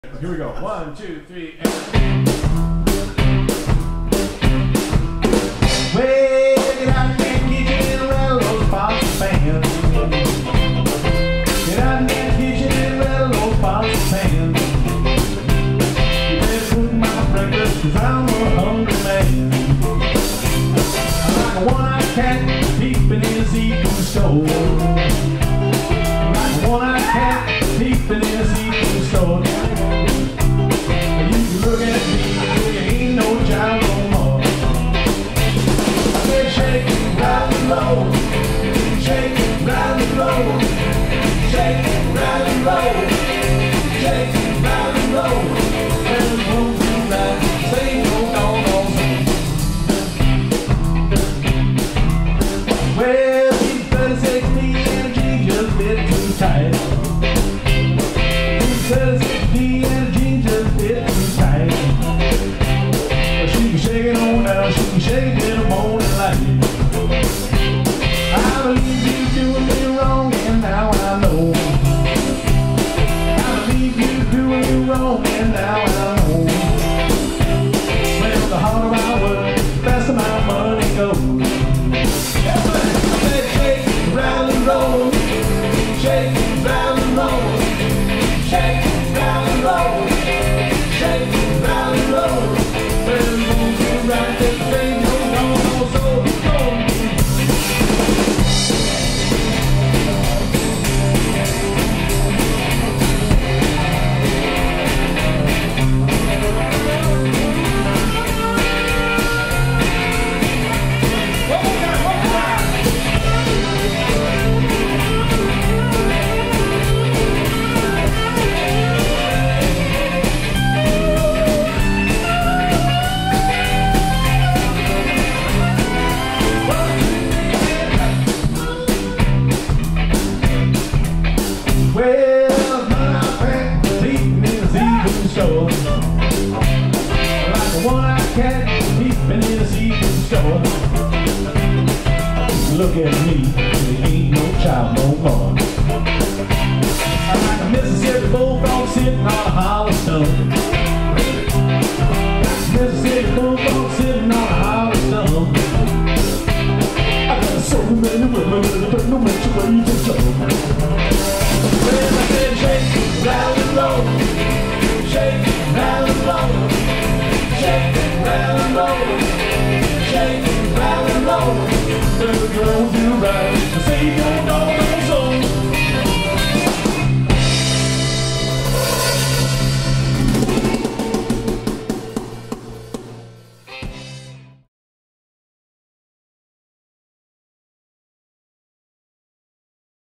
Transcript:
Here we go. 1, 2, 3, and... Well, get out there, kitchen and rattle those pots and pans. Get out there, kitchen and rattle those pots and pans. You better cook my breakfast, 'cause I'm a hungry man. I'm like a one-eyed cat peeping in the seafood store. I'm like a one-eyed cat peeping in the seafood store. Look at me, you ain't no child no more. I said shake it, rattle and roll. Shake it, rattle and roll. Shake it, rattle and roll. Shake it, rattle and roll. And it won't be right, say no doggone thing. Well, these 36 me and G just a bit too tight. These 36 me and G just a bit too tight. She can shake it on down, she can shake it in the morning light. I believe you doing me wrong, and now I know. I believe you doing me wrong, and now I know. Well, the harder I work, the faster my money goes. Yes, I said shake it, rattle and roll. Shake it, rattle and roll. Shake it, rattle and roll. Shake it, rattle and roll. Well, it won't be right, this ain't no so go. Well, my friend was eating in the seafood store. Like a one-eyed cat peeping in the seafood store. Look at me, there ain't no child no more. I'm like a Mississippi bulldog sitting on a hollow stump. Mississippi bulldog sitting on a hollow stump. I got so many women that don't know which way to jump. Well, I said shake, rattle.